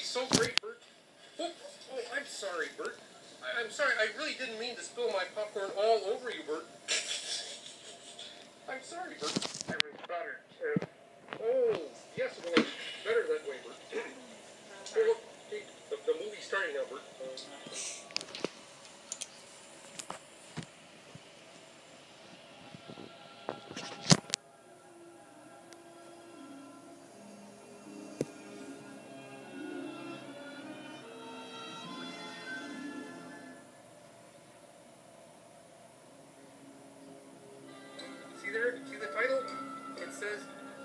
so great, Bert. Oh, I'm sorry, Bert. I'm sorry. I really didn't mean to spill my popcorn all over you, Bert. I'm sorry, Bert. It was better, too. Oh, yes, it was better that way, Bert. Oh, look, hey, the movie's starting now, Bert. See there? See the title? It says...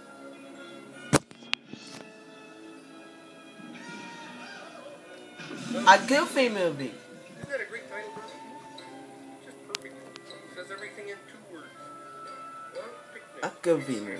A Goofy movie. Isn't that a great title, Bert? Just perfect. It says everything in 2 words. Well, picnic. A Goofy movie.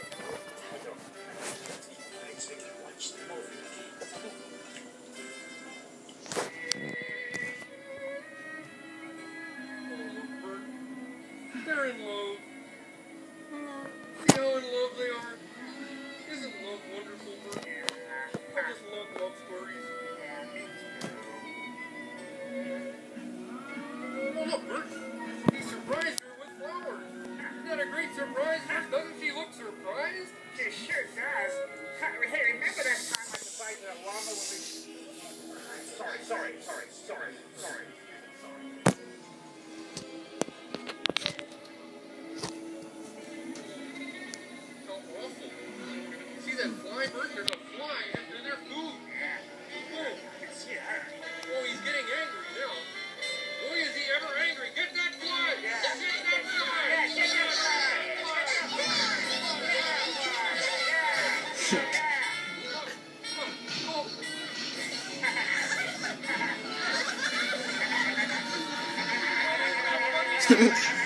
They're in love. See how in love they are? Isn't love wonderful, Bert? I just love stories. Oh, look, Bert. He surprised her with flowers. Isn't that a great surprise, Bert? Doesn't she look surprised? She sure does. Hey, remember that time I decided that llama would be... Sorry. How awful. See that fly, Bert? There's a fly after their food. Oh, I can see her. oh, he's getting angry now. Boy, is he ever angry. Get that fly! Yeah. Get that fly! Get that fly! Oh.